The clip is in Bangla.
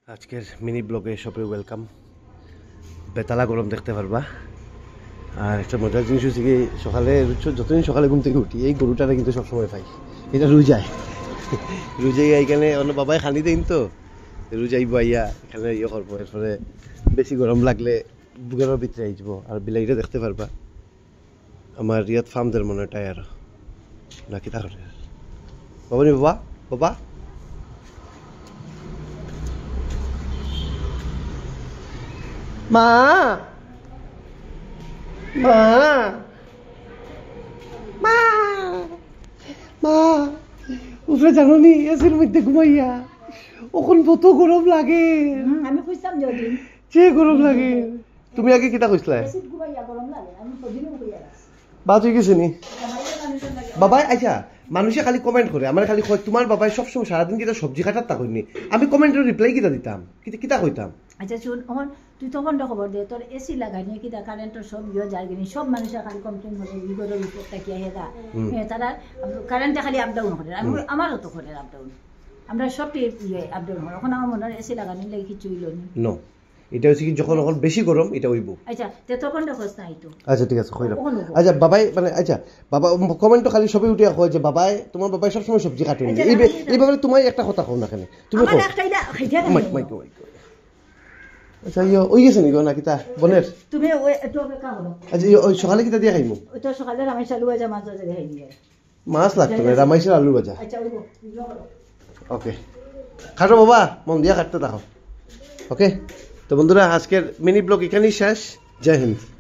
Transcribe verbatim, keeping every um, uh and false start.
আজকের মিনি ব্লগে সবাই ওয়েলকাম। বেতালা গরম দেখতে পারবা। আর একটা মজার জিনিস হচ্ছে কি, সকালে যতদিন সকালে ঘুম থেকে উঠি এই গরুটারে কিন্তু সবসময় পাই। এটা রুজায় রুজাই এখানে অন্য বাবাই খানি দেন, তো রুজাইব আইয়া এখানে ইয়ে করবো। এরপরে বেশি গরম লাগলে বুকের ভিতরে আই যাব। আর বিলাইটা দেখতে পারবা আমার ইয়াত ফার্মদের মনে হয় টায়ার নাকি তা করে বাবা নি বাবা বাবা মা মা মা মা উঠে জানো নি এসির মধ্যে ঘুমাইয়া ওখন কত গরম লাগে। আমি কইতাম যদি যে গরম লাগে। তুমি আগে কিতা কইছলা? এসিড ঘুমাইয়া গরম লাগে, আমি কদিনও কইয়া আছি বাদ হয়ে গেছে নি বাবাই। আচ্ছা, মানুষে খালি কমেন্ট করে, আমার খালি কয় তোমার বাবাই সবসময় সারাদিন কিতা সবজি কাটার তা কইনি। আমি কমেন্টের রিপ্লাই কিতা দিতাম, কিতা কিতা কইতাম। আচ্ছা শুন, এখন তুই তখন খবর দে তোর এসি লাগাই নিয়ে কিতা কারেন্টের সব ইয়ে যার কিনি সব মানুষের খালি কমপ্লেন করে ইগোরের উপর তাকিয়া হেদা তারা কারেন্টটা খালি আপ ডাউন করে। আমি আমারও তো করে আপ ডাউন, আমরা সব ইয়ে আপ ডাউন হয়। এখন আমার মনে হয় এসি লাগানি লাগে কিছু হইল নো। এটা হচ্ছে কি যখন এখন বেশি গরম এটা হইব। আচ্ছা তে তখন দেখছ না আইতো। আচ্ছা ঠিক আছে কইলাম। আচ্ছা বাবাই মানে আচ্ছা বাবা কমেন্ট তো খালি সবই উঠিয়া কয় যে বাবাই তোমার বাবাই সব সময় সবজি কাটেন। এই এই ব্যাপারে তোমার একটা কথা কও না কেন তুমি কও। আমার একটাইডা খাইয়া মাইক মাইক মাইক। আচ্ছা ইয়ো ওই গেছে নি গো না কিতা বনের তুমি ওই একটু অপেক্ষা করো। আচ্ছা ওই সকালে কিতা দিয়া খাইমু? ওই তো সকালে আমি চালু হয়ে যা মাছ ধরে খাই দিয়ে মাছ লাগতো না, রামাইশের আলু ভাজা। আচ্ছা ওই গো ওকে খাটো বাবা, মন দিয়া কাটতে থাকো। ওকে তো বন্ধুরা, আজকের মিনি ব্লগ এখানেই শেষ। জয় হিন্দ।